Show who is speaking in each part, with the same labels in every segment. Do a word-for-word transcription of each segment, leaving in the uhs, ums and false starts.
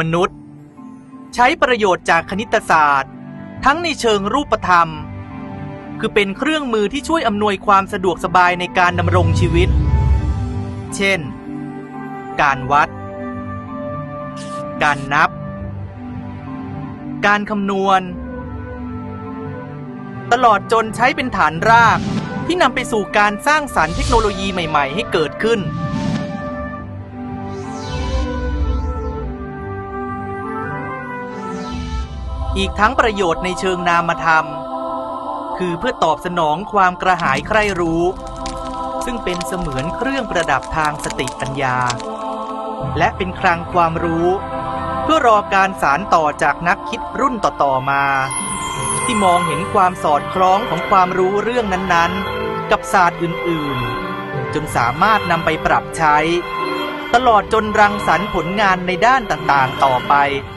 Speaker 1: มนุษย์ใช้ประโยชน์จากคณิตศาสตร์ทั้งในเชิงรูปธรรมคือเป็นเครื่องมือที่ช่วยอำนวยความสะดวกสบายในการดำรงชีวิตเช่นการวัดการนับการคำนวณตลอดจนใช้เป็นฐานรากที่นำไปสู่การสร้างสรรค์เทคโนโลยีใหม่ๆให้เกิดขึ้นอีกทั้งประโยชน์ในเชิงนามธรรมคือเพื่อตอบสนองความกระหายใคร่รู้ซึ่งเป็นเสมือนเครื่องประดับทางสติปัญญาและเป็นคลังความรู้เพื่อรอการสานต่อจากนักคิดรุ่นต่อๆมาที่มองเห็นความสอดคล้องของความรู้เรื่องนั้นๆกับศาสตร์อื่นๆจนสามารถนำไปปรับใช้ตลอดจนรังสรรค์ผลงานในด้านต่างๆต่อไป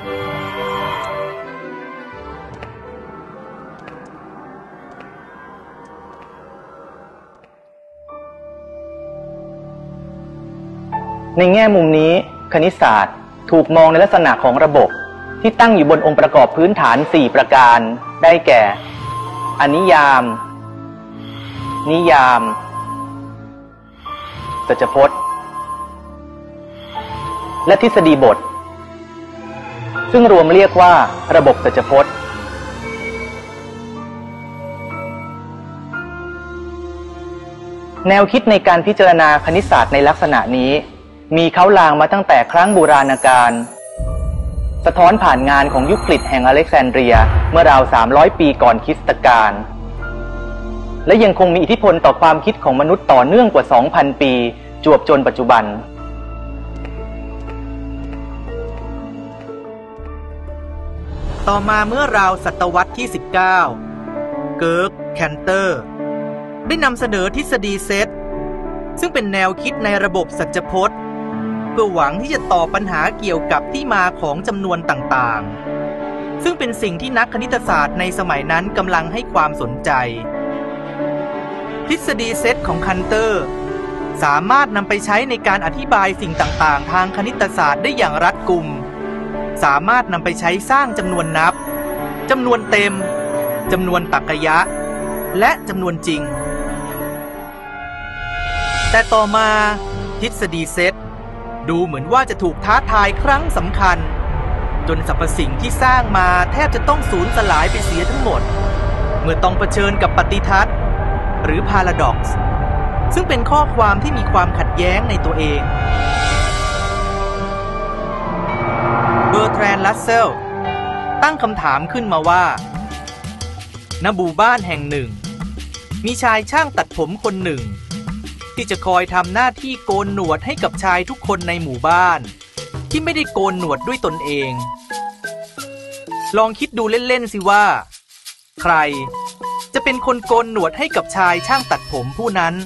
Speaker 2: ในแง่มุมนี้คณิตศาสตร์ถูกมองในลักษณะของระบบที่ตั้งอยู่บนองค์ประกอบพื้นฐานสี่ประการได้แก่อนิยามนิยามสัจพจน์และทฤษฎีบทซึ่งรวมเรียกว่าระบบสัจพจน์แนวคิดในการพิจารณาคณิตศาสตร์ในลักษณะนี้มีเค้าลางมาตั้งแต่ครั้งโบราณกาลสะท้อนผ่านงานของยุคลิดแห่งอเล็กซานเดรียเมื่อราวสามร้อยปีก่อนคริสตกาลและยังคงมีอิทธิพลต่อความคิดของมนุษย์ต่อเนื่องกว่า สองพัน ปีจวบจนปัจจุบัน
Speaker 1: ต่อมาเมื่อราวศตวรรษที่สิบเก้าเกิร์กแคนเตอร์ได้นำเสนอทฤษฎีเซตซึ่งเป็นแนวคิดในระบบสัจพจน์เพื่อหวังที่จะตอบปัญหาเกี่ยวกับที่มาของจำนวนต่างๆซึ่งเป็นสิ่งที่นักคณิตศาสตร์ในสมัยนั้นกำลังให้ความสนใจทฤษฎีเซตของคันเตอร์สามารถนำไปใช้ในการอธิบายสิ่งต่างๆทางคณิตศาสตร์ได้อย่างรัดกุมสามารถนำไปใช้สร้างจำนวนนับจำนวนเต็มจำนวนตรรกะและจำนวนจริงแต่ต่อมาทฤษฎีเซตดูเหมือนว่าจะถูกท้าทายครั้งสำคัญจนสรรพสิ่งที่สร้างมาแทบจะต้องสูญสลายไปเสียทั้งหมดเมื่อต้องเผชิญกับปฏิทัศน์หรือพาราด็อกซ์ซึ่งเป็นข้อความที่มีความขัดแย้งในตัวเองเบอร์แทรนด์ รัสเซลตั้งคำถามขึ้นมาว่าณหมู่บ้านแห่งหนึ่งมีชายช่างตัดผมคนหนึ่งที่จะคอยทำหน้าที่โกนหนวดให้กับชายทุกคนในหมู่บ้านที่ไม่ได้โกนหนวดด้วยตนเองลองคิดดูเล่นๆสิว่าใครจะเป็นคนโกนหนวดให้กับชายช่างตัดผมผู้นั้น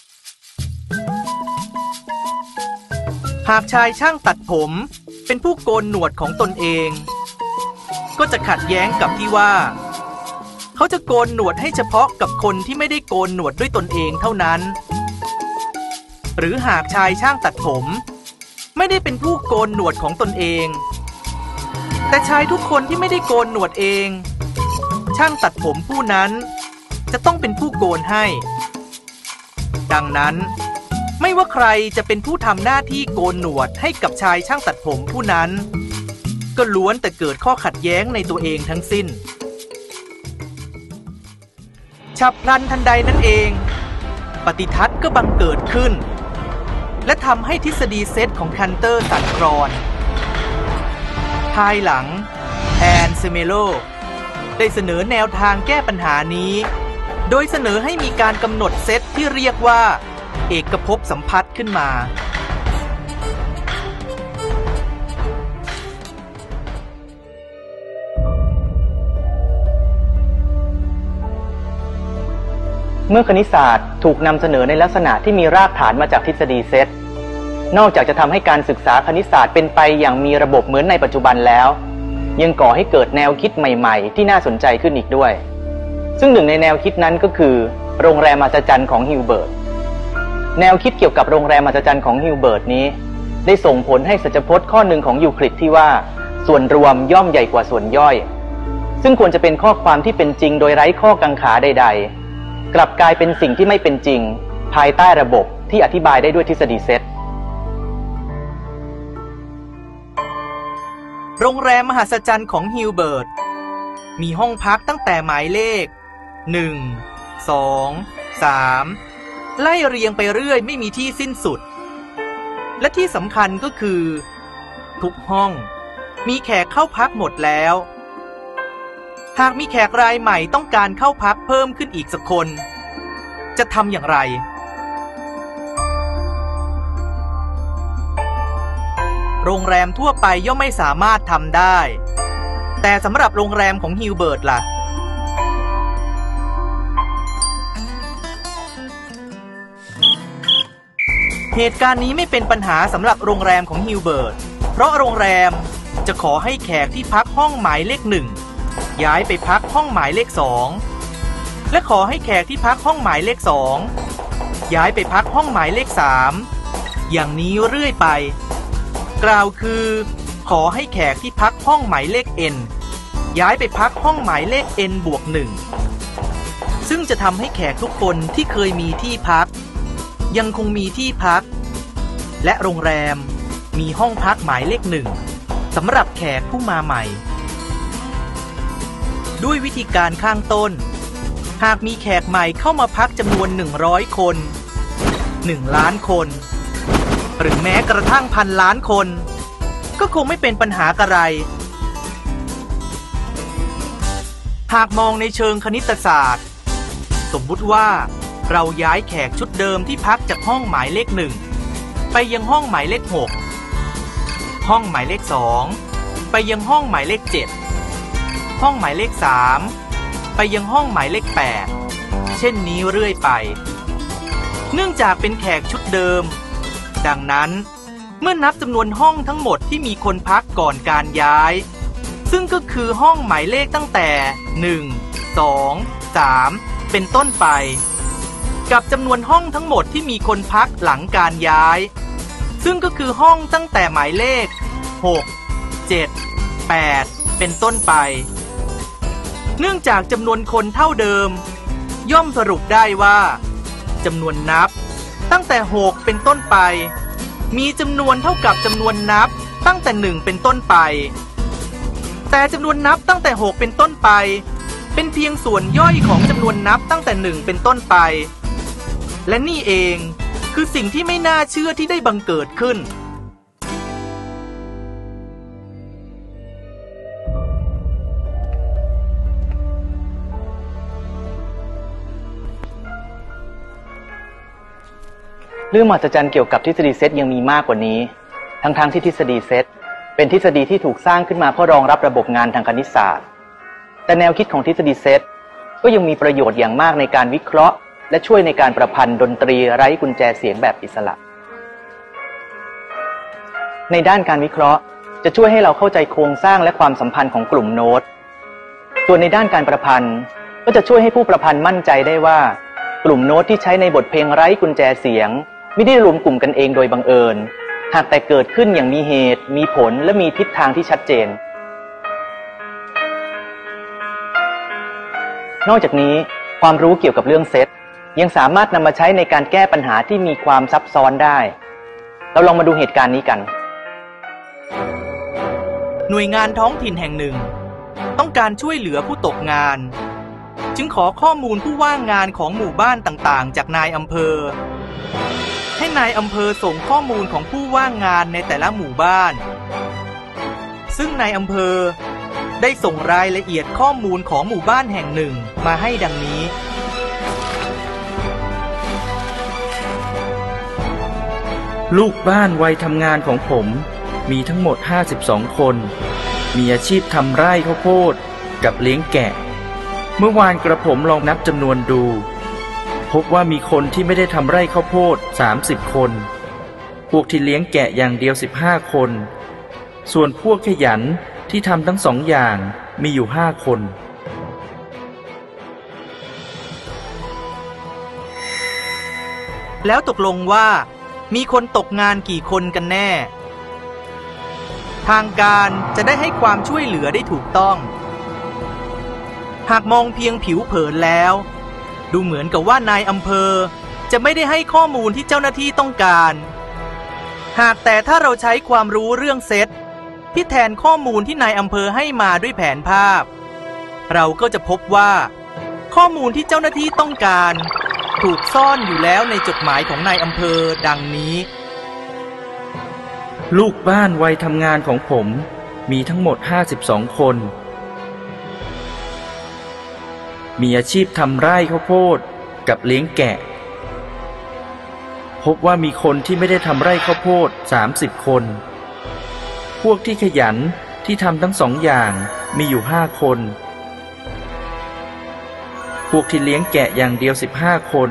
Speaker 1: หากชายช่างตัดผมเป็นผู้โกนหนวดของตนเองก็จะขัดแย้งกับที่ว่าเขาจะโกนหนวดให้เฉพาะกับคนที่ไม่ได้โกนหนวดด้วยตนเองเท่านั้นหรือหากชายช่างตัดผมไม่ได้เป็นผู้โกนหนวดของตนเองแต่ชายทุกคนที่ไม่ได้โกนหนวดเองช่างตัดผมผู้นั้นจะต้องเป็นผู้โกนให้ดังนั้นไม่ว่าใครจะเป็นผู้ทำหน้าที่โกนหนวดให้กับชายช่างตัดผมผู้นั้นก็ล้วนแต่เกิดข้อขัดแย้งในตัวเองทั้งสิ้นฉับพลันทันใดนั่นเองปฏิทัศน์ก็บังเกิดขึ้นและทำให้ทฤษฎีเซตของคันเตอร์สั่นคลอนภายหลังแอนเซเมโลได้เสนอแนวทางแก้ปัญหานี้โดยเสนอให้มีการกำหนดเซตที่เรียกว่าเอกภพสัมพัทธ์ขึ้นมา
Speaker 2: เมื่อคณิตศาสตร์ถูกนำเสนอในลักษณะที่มีรากฐานมาจากทฤษฎีเซตนอกจากจะทำให้การศึกษาคณิตศาสตร์เป็นไปอย่างมีระบบเหมือนในปัจจุบันแล้วยังก่อให้เกิดแนวคิดใหม่ๆที่น่าสนใจขึ้นอีกด้วยซึ่งหนึ่งในแนวคิดนั้นก็คือโรงแรมมหัศจรรย์ของฮิลเบิร์ตแนวคิดเกี่ยวกับโรงแรมมหัศจรรย์ของฮิลเบิร์ตนี้ได้ส่งผลให้สัจพจน์ข้อหนึ่งของยูคลิดที่ว่าส่วนรวมย่อมใหญ่กว่าส่วนย่อยซึ่งควรจะเป็นข้อความที่เป็นจริงโดยไร้ข้อกังขาใดๆกลับกลายเป็นสิ่งที่ไม่เป็นจริงภายใต้ระบบที่อธิบายได้ด้วยทฤษฎีเซต
Speaker 1: โรงแรมมหัศจรรย์ของฮิลเบิร์ตมีห้องพักตั้งแต่หมายเลขหนึ่ง สอง สามไล่เรียงไปเรื่อยไม่มีที่สิ้นสุดและที่สำคัญก็คือทุกห้องมีแขกเข้าพักหมดแล้วหากมีแขกรายใหม่ต้องการเข้าพักเพิ่มขึ้นอีกสักคนจะทำอย่างไรโรงแรมทั่วไปย่อมไม่สามารถทำได้แต่สำหรับโรงแรมของฮิลเบิร์ตล่ะเหตุการณ์นี้ไม่เป็นปัญหาสำหรับโรงแรมของฮิลเบิร์ตเพราะโรงแรมจะขอให้แขกที่พักห้องหมายเลขหนึ่งย้ายไปพักห้องหมายเลขสองและขอให้แขกที่พักห้องหมายเลขสองย้ายไปพักห้องหมายเลขสามอย่างนี้เรื่อยไปกล่าวคือขอให้แขกที่พักห้องหมายเลข n ย้ายไปพักห้องหมายเลข n บวกหนึ่งซึ่งจะทำให้แขกทุกคนที่เคยมีที่พักยังคงมีที่พักและโรงแรมมีห้องพักหมายเลขหนึ่งสำหรับแขกผู้มาใหม่ด้วยวิธีการข้างต้นหากมีแขกใหม่เข้ามาพักจำนวนหนึ่งร้อยคนหนึ่งล้านคนหรือแม้กระทั่งพันล้านคนก็คงไม่เป็นปัญหาอะไรหากมองในเชิงคณิตศาสตร์สมมุติว่าเราย้ายแขกชุดเดิมที่พักจากห้องหมายเลขหนึ่งไปยังห้องหมายเลขหกห้องหมายเลขสองไปยังห้องหมายเลขเจ็ดห้องหมายเลขสามไปยังห้องหมายเลขแปดเช่นนี้เรื่อยไปเนื่องจากเป็นแขกชุดเดิมดังนั้นเมื่อนับจำนวนห้องทั้งหมดที่มีคนพักก่อนการย้ายซึ่งก็คือห้องหมายเลขตั้งแต่หนึ่ง สอง สามเป็นต้นไปกับจำนวนห้องทั้งหมดที่มีคนพักหลังการย้ายซึ่งก็คือห้องตั้งแต่หมายเลขหก เจ็ด แปดเป็นต้นไปเนื่องจากจำนวนคนเท่าเดิมย่อมสรุปได้ว่าจำนวนนับตั้งแต่หกเป็นต้นไปมีจำนวนเท่ากับจำนวนนับตั้งแต่หนึ่งเป็นต้นไปแต่จำนวนนับตั้งแต่หกเป็นต้นไปเป็นเพียงส่วนย่อยของจำนวนนับตั้งแต่หนึ่งเป็นต้นไปและนี่เองคือสิ่งที่ไม่น่าเชื่อที่ได้บังเกิดขึ้น
Speaker 2: เรื่องมหัศจรรย์เกี่ยวกับทฤษฎีเซตยังมีมากกว่านี้ทั้งๆ ท, ที่ทฤษฎีเซตเป็นทฤษฎีที่ถูกสร้างขึ้นมาเพื่อรองรับระบบงานทางคณิตศาสตร์แต่แนวคิดของทฤษฎีเซตก็ยังมีประโยชน์อย่างมากในการวิเคราะห์และช่วยในการประพันธ์ดนตรีไร้กุญแจเสียงแบบอิสระในด้านการวิเคราะห์จะช่วยให้เราเข้าใจโครงสร้างและความสัมพันธ์ของกลุ่มโน้ตส่วนในด้านการประพันธ์ก็จะช่วยให้ผู้ประพันธ์มั่นใจได้ว่ากลุ่มโน้ตที่ใช้ในบทเพลงไร้กุญแจเสียงไม่ได้รวมกลุ่มกันเองโดยบังเอิญหากแต่เกิดขึ้นอย่างมีเหตุมีผลและมีทิศทางที่ชัดเจนนอกจากนี้ความรู้เกี่ยวกับเรื่องเซตยังสามารถนำมาใช้ในการแก้ปัญหาที่มีความซับซ้อนได้เราลองมาดูเหตุการณ์นี้กัน
Speaker 1: หน่วยงานท้องถิ่นแห่งหนึ่งต้องการช่วยเหลือผู้ตกงานจึงขอข้อมูลผู้ว่างงานของหมู่บ้านต่างๆจากนายอำเภอให้นายอำเภอส่งข้อมูลของผู้ว่างงานในแต่ละหมู่บ้านซึ่งนายอำเภอได้ส่งรายละเอียดข้อมูลของหมู่บ้านแห่งหนึ่งมาให้ดังนี้
Speaker 3: ลูกบ้านวัยทำงานของผมมีทั้งหมดห้าสิบสองคนมีอาชีพทำไร่ข้าวโพดกับเลี้ยงแกะเมื่อวานกระผมลองนับจำนวนดูพบว่ามีคนที่ไม่ได้ทำไร่ข้าวโพดสามสิบคนพวกที่เลี้ยงแกะอย่างเดียวสิบห้าคนส่วนพวกขยันที่ทำทั้งสองอย่างมีอยู่ห้าคน
Speaker 1: แล้วตกลงว่ามีคนตกงานกี่คนกันแน่ทางการจะได้ให้ความช่วยเหลือได้ถูกต้องหากมองเพียงผิวเผินแล้วดูเหมือนกับว่านายอำเภอจะไม่ได้ให้ข้อมูลที่เจ้าหน้าที่ต้องการหากแต่ถ้าเราใช้ความรู้เรื่องเซตที่แทนข้อมูลที่นายอำเภอให้มาด้วยแผนภาพเราก็จะพบว่าข้อมูลที่เจ้าหน้าที่ต้องการถูกซ่อนอยู่แล้วในจดหมายของนายอำเภอดังนี้
Speaker 3: ลูกบ้านวัยทำงานของผมมีทั้งหมดห้าสิบสองคนมีอาชีพทำไร่ข้าวโพดกับเลี้ยงแกะพบว่ามีคนที่ไม่ได้ทำไร่ข้าวโพดสามสิบคนพวกที่ขยันที่ทำทั้งสองอย่างมีอยู่ห้าคนพวกที่เลี้ยงแกะอย่างเดียวสิบห้าคน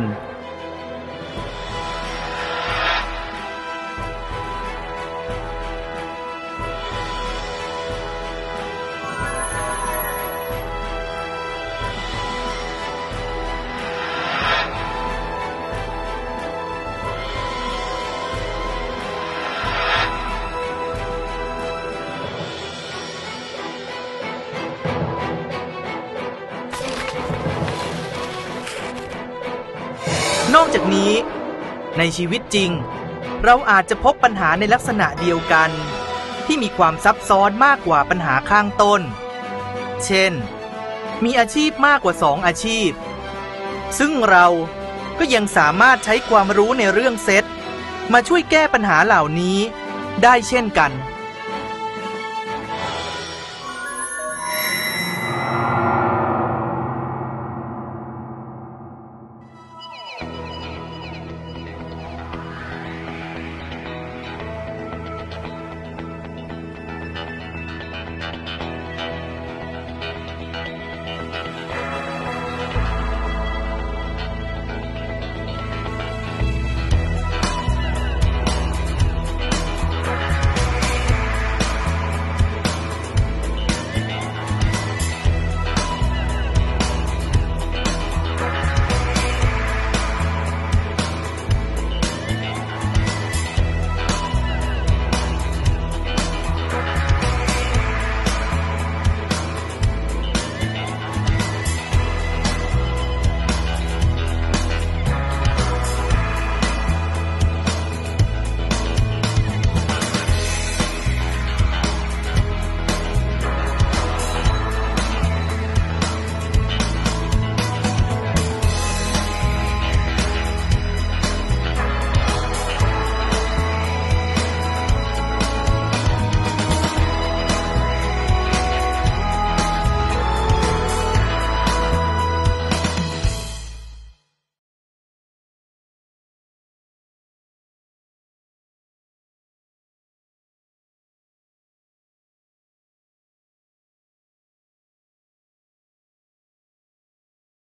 Speaker 1: นอกจากนี้ในชีวิตจริงเราอาจจะพบปัญหาในลักษณะเดียวกันที่มีความซับซ้อนมากกว่าปัญหาข้างต้นเช่นมีอาชีพมากกว่าสองอาชีพซึ่งเราก็ยังสามารถใช้ความรู้ในเรื่องเซตมาช่วยแก้ปัญหาเหล่านี้ได้เช่นกัน